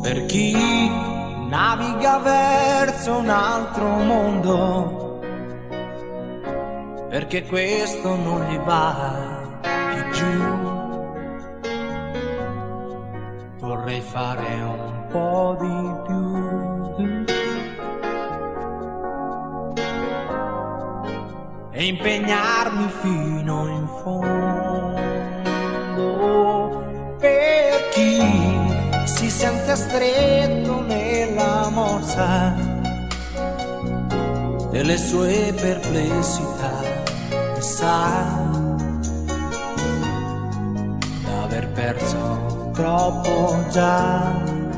per chi naviga verso un altro mondo, perché questo non gli va più giù. Vorrei fare un po' di più, e impegnarmi fino in fondo, per chi si sente stretto nella morsa delle sue perplessità e sa d'aver perso troppo già,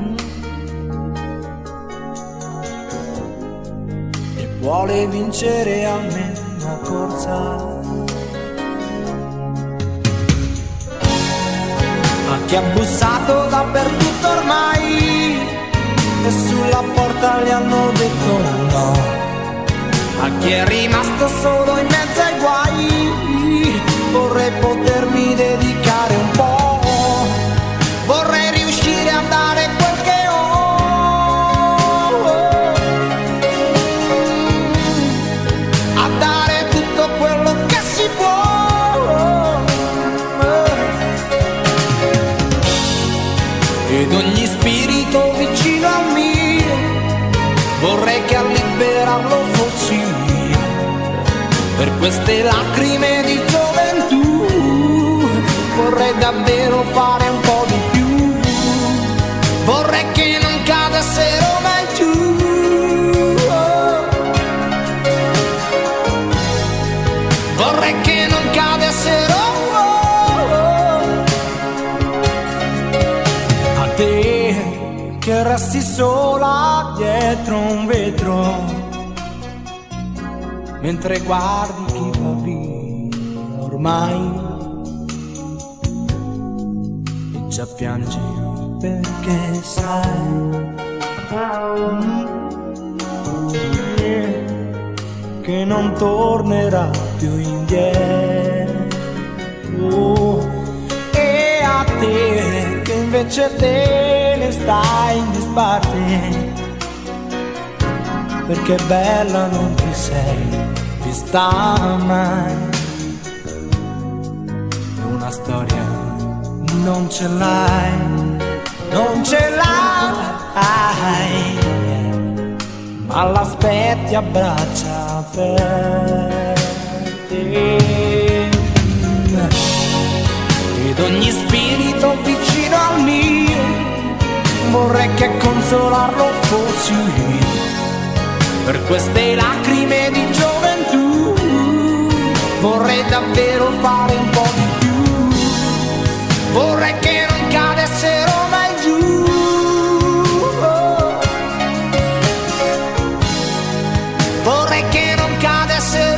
e vuole vincere almeno una corsa. Ma chi ha bussato dappertutto ormai e sulla porta gli hanno detto no, a chi è rimasto solo in mezzo ai guai vorrei potermi dedicare un po', vorrei riuscire a dare quel che ho, a dare tutto quello che si può, ed ogni spirito vicino a mio vorrei che a liberarlo fossi io. Per queste lacrime di gioventù vorrei davvero fare un po' di più, vorrei che non cadessero mai giù, vorrei che non cadessero. A te che resti sola dietro un vetro mentre guardi chi va via ormai, e già piangi perché sai che non tornerà più indietro, e a te che invece te ne stai in disparte perché bella non ti sei vista mai, una storia non ce l'hai, non ce l'hai, ma l'aspetti a braccia aperte, ed ogni spirito vicino al mio vorrei che a consolarlo fossi io. Per queste lacrime di gioventù vorrei davvero fare un po' di più, vorrei che non cadessero mai giù, vorrei che non cadessero.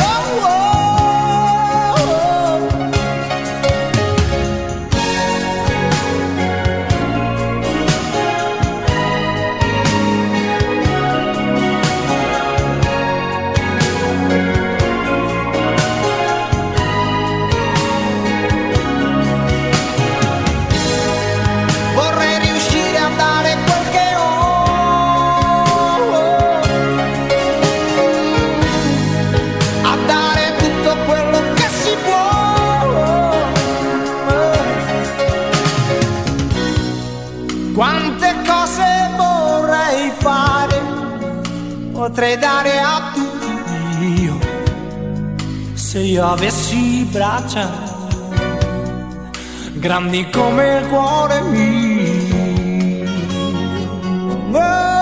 Quante cose vorrei fare, potrei dare a tutti io, se io avessi braccia grandi come il cuore mio.